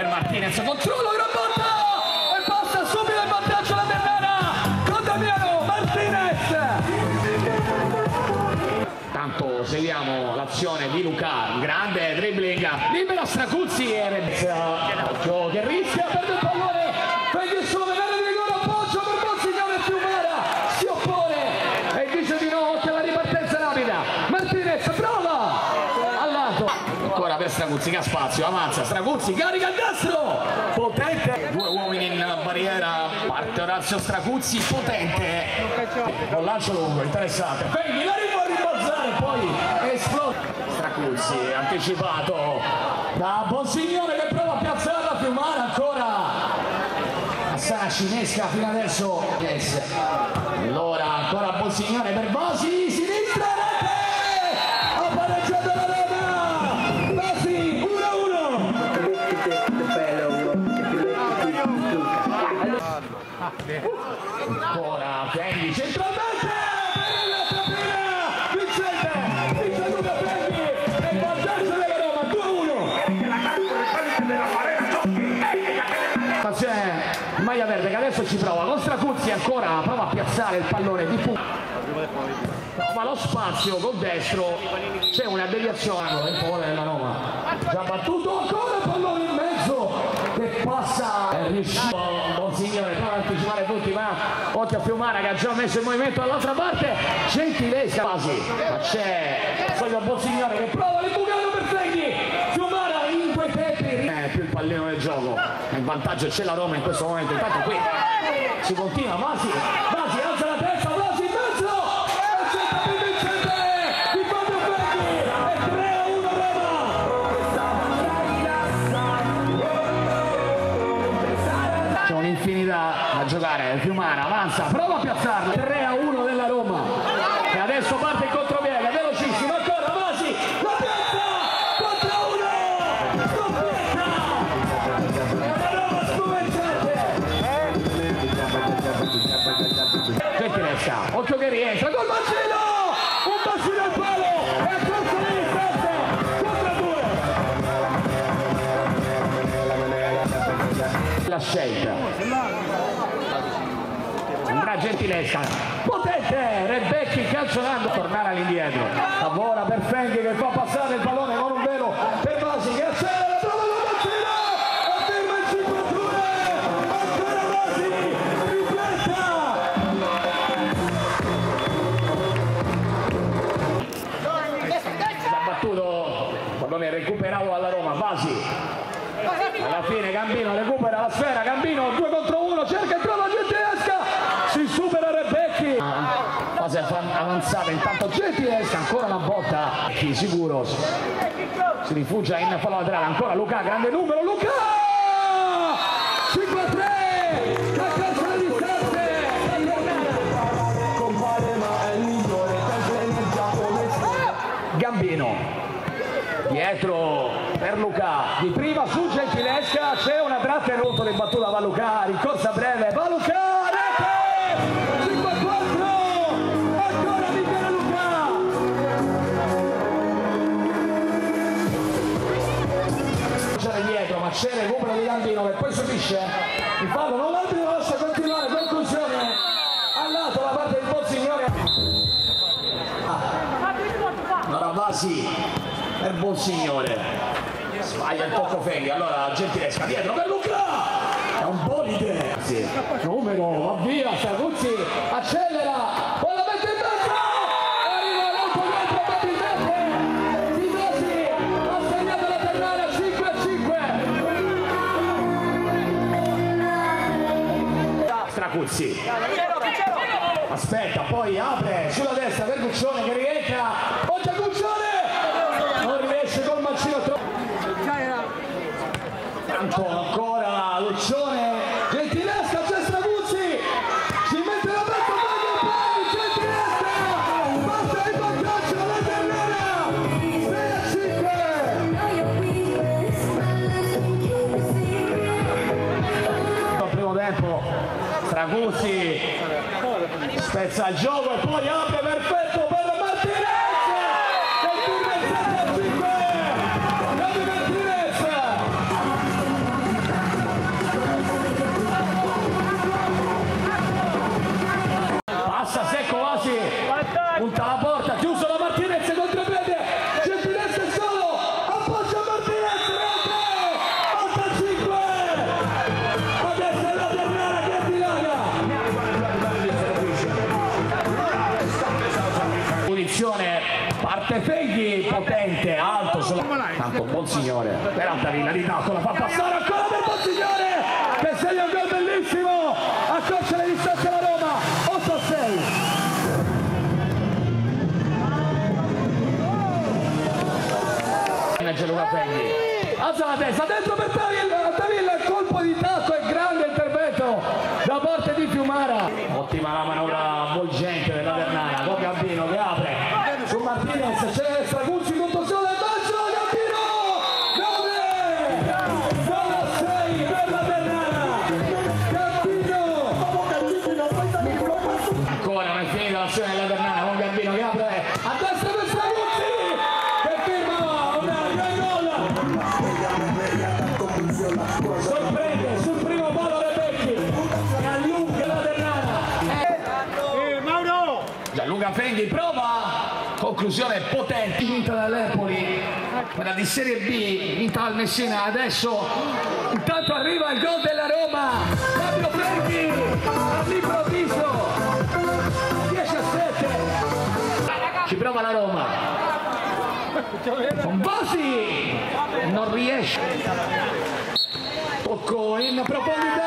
Martinez, controllo, gran botta e passa subito il vantaggio la Ternana con Damiano Martinez. Tanto seguiamo l'azione di Luca, grande dribbling, libera Stracuzzi e Occhio che rischia, perde il pallone, Feghi solo, gara di rigore, appoggio per Bonsignore, Fiumara si oppone e dice di no, occhio alla ripartenza rapida, Martinez prova al lato, ancora per Stracuzzi che ha spazio, avanza Stracuzzi, carica il destro, potente, due uomini in barriera, parte Orazio Stracuzzi, potente, con lancio lungo, interessante, Feghi la rivolta poi esplode Stracuzzi anticipato da Bonsignore che prova a piazzarla, Fiumara ancora Assana cinesca fino adesso, yes. Allora ancora Bonsignore per Basi, sinistra rete, ha pareggiato la Roma, Basi 1-1 ancora Feghi centralmente. Maglia verde che adesso ci prova con Stracuzzi, ancora prova a piazzare il pallone di punta, ma lo spazio col destro, c'è una deviazione in favore della Roma, già battuto, ancora il pallone in mezzo che passa, è riuscito Bonsignore, prova ad anticipare tutti, ma occhio a Fiumara che ha già messo il movimento dall'altra parte, gentilesca quasi, ma c'è solo Bonsignore che prova l'imbucato per Feghi, Fiumara in quei tempi più il pallino del gioco, in vantaggio c'è la Roma in questo momento, intanto qui si continua, Basi alza la testa, Basi in mezzo e c'è il vincente di quattro Feghi e 3-1 Roma. C'è un'infinità da giocare, Fiumara avanza, prova a piazzarla, 3-1 della Roma e adesso parte il contropiede, velocissimo, ancora Basi, la piazza, 4-1, gentilesca, occhio che rientra, col bacino, un bacino al palo e a corso di distanza, 4-2. La scelta. Andrà gentilesca, potente, Rebecchi calciando, tornare all'indietro, lavora per Fenghi che fa passare il pallone con un velo per Basi che accelera, trova la bacino, afferma il 5-2, ancora Basi, ripletta. Battuto, pallone recuperato dalla Roma, Basi, alla fine Gambino recupera la sfera, Gambino 2 contro 1, cerca e trova gentilesca, si supera Rebecchi, fase avanzata, intanto gentilesca, ancora una botta, sicuro si rifugia in fallo laterale, ancora Luca, grande numero, Luca 5-3, la calcia alle distanze, Gambino dietro per Luca, di prima su gentilesca, c'è una tratta in rotto di battuta, va Luca, rincorsa breve, va Luca, rete, 5-4, ancora libera Luca, c'è dietro, ma c'è il recupero di Gambino che poi subisce il fallo, non l'arbitro lascia continuare, conclusione al lato la parte del Bonsignore, allora Basi per Bonsignore, sbaglia il tocco Feghi, allora gentilesca dietro per Luca, è un bolide, sì. Numero, va via, Stracuzzi accelera, poi la mette in mezzo, arriva l'altro gol probabilmente, Di Basi ha segnato la Ternana 5-5. Stracuzzi aspetta, poi apre sulla destra per Guccione che rientra, oggi Guccione non riesce col mancino tanto, ancora Luccione, gentilesca, c'è Stracuzzi, si mette la testa poi gentilesca, basta il vantaggio alla Ternana, 6-5. Al primo tempo Stracuzzi spezza il gioco e poi apre, perfetto per Martinez, che il 5. parte Feghi, potente, alto sulla... Tanto Bonsignore per Altavilla, Ridacco la fa passare ancora per Bonsignore che segna un gol bellissimo, accorcia le distanze alla Roma, 8-6. Luca Feghi alza la testa dentro per Altavilla, il colpo di tacco è grande, intervento da parte di Fiumara, ottima la manovra avvolgente della Ternana con Gambino che apre su Martinez, c'è Straguzzi contro solo il calcio, Gambino 9-6 per la Ternana, Gambino ancora non è finita l'azione della Ternana con Gambino che apre a destra per Straguzzi che firma una gran gol, sorprende sul primo palo Rebecchi e allunga la Ternana. Gianluca Fenghi prova, conclusione potente, vinta dall'Empoli, quella di Serie B, vinta dal Messina. Adesso intanto arriva il gol della Roma, Fabio Fenghi all'improvviso, 10-7, ci prova la Roma, con Bosi non riesce, tocco in profondità.